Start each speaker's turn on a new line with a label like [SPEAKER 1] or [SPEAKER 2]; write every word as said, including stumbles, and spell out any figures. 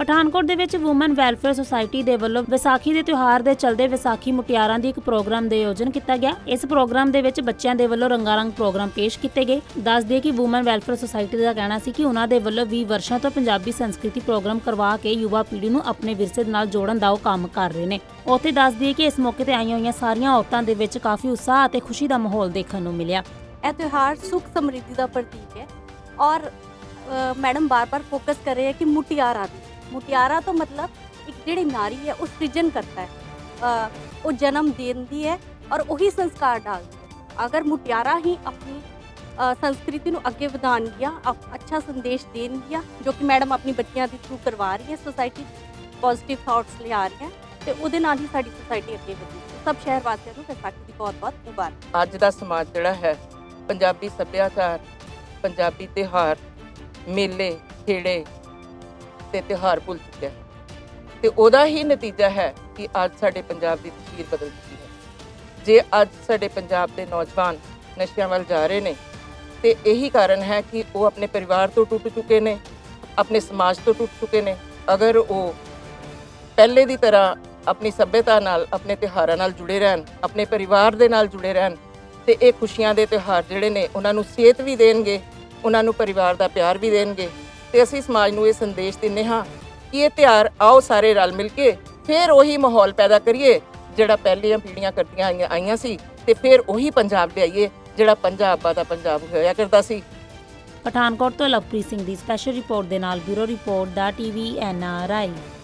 [SPEAKER 1] ਪਠਾਨਕੋਟ ਦੇ ਵਿੱਚ woman welfare society ਦੇ ਵੱਲੋਂ ਵਿਸਾਖੀ ਦੇ ਤਿਉਹਾਰ ਦੇ ਚਲਦੇ ਵਿਸਾਖੀ ਮੁਟਿਆਰਾਂ ਦੀ ਇੱਕ ਪ੍ਰੋਗਰਾਮ ਦੇ ਆਯੋਜਨ ਕੀਤਾ ਗਿਆ। ਇਸ ਪ੍ਰੋਗਰਾਮ ਦੇ ਵਿੱਚ ਬੱਚਿਆਂ ਦੇ ਵੱਲੋਂ ਰੰਗਾਰੰਗ ਪ੍ਰੋਗਰਾਮ ਪੇਸ਼ ਕੀਤੇ ਗਏ। ਦੱਸ ਦਈਏ ਕਿ ਵੂਮਨ ਵੈਲਫੇਅਰ ਸੁਸਾਇਟੀ ਦਾ ਕਹਿਣਾ ਸੀ ਕਿ ਉਹਨਾਂ ਦੇ ਵੱਲੋਂ ਵੀਹ ਵਰਸ਼ਾਂ ਤੋਂ ਪੰਜਾਬੀ ਸੰਸਕ੍ਰਿਤੀ ਪ੍ਰੋਗਰਾਮ ਕਰਵਾ ਕੇ ਯੁਵਾ ਪੀੜ੍ਹੀ ਨੂੰ ਆਪਣੇ ਵਿਰਸੇ ਨਾਲ ਜੋੜਨ ਦਾ ਉਹ ਕੰਮ ਕਰ ਰਹੇ ਨੇ। ਉੱਥੇ ਦੱਸ ਦਈਏ ਕਿ ਇਸ ਮੌਕੇ ਤੇ ਆਈਆਂ ਹੋਈਆਂ ਸਾਰੀਆਂ ਔਰਤਾਂ ਦੇ ਵਿੱਚ ਕਾਫੀ ਉਤਸ਼ਾਹ ਅਤੇ ਖੁਸ਼ੀ ਦਾ ਮਾਹੌਲ ਦੇਖਣ ਨੂੰ ਮਿਲਿਆ।
[SPEAKER 2] ਇਹ ਤਿਉਹਾਰ ਸੁਖ ਸਮਰਿੱਧੀ ਦਾ ਪ੍ਰਤੀਕ ਹੈ और मैडम बार बार फोकस कर रहे हैं कि मुटियारा मुटियारा तो मतलब एक जिहड़ी नारी है वो सृजन करता है, वो जन्म देती है और वही संस्कार डालती है। अगर मुटियारा ही अपनी संस्कृति को अगे बढ़ाणगियां, अच्छा संदेश देणगियां, जो कि मैडम अपनी बच्चियां के थ्रू करवा रही है, सोसाइटी पॉजिटिव थॉट्स ले आ रही है, तो उहदे नाल ही साडी सोसाइटी अगे बढ़ी। सब शहर वासियों को विसाखी की बहुत बहुत मुबारक।
[SPEAKER 3] अज दा समाज जिहड़ा है पंजाबी सभ्याचार, पंजाबी त्यौहार, मेले खेड़े ते त्यौहार भुल चुके हैं, तो ਉਹਦਾ ही नतीजा है कि अज साडे पंजाब की तस्वीर बदल चुकी है। जे अज साडे पंजाब के नौजवान नशियां वल जा रहे ने तो यही कारण है कि वो अपने परिवार तो टुट चुके ने, अपने समाज तो टुट चुके ने। अगर वो पहले की तरह अपनी सभ्यता नाल, अपने त्योहारां नाल जुड़े रहन, अपने परिवार दे नाल जुड़े रहन, तो ये खुशियां दे त्योहार जिहड़े ने उन्हां नूं सेहत भी देणगे, उन्होंने परिवार का प्यार भी देंगे। तो असी समाज को यह संदेश देने हाँ कि ये त्यौहार आओ सारे रल मिल के फिर वही माहौल पैदा करिए जिहड़ा पहलियां पीढ़ियां करदियां आईयां आईयां सी, ते फिर वही पंजाब लियाइए जिहड़ा पंजाब दा पंजाब होया करदा सी।
[SPEAKER 1] पठानकोट तो लवप्रीत सिंह की स्पैशल रिपोर्ट के नाल ब्यूरो रिपोर्ट दा टीवी एन आर आई।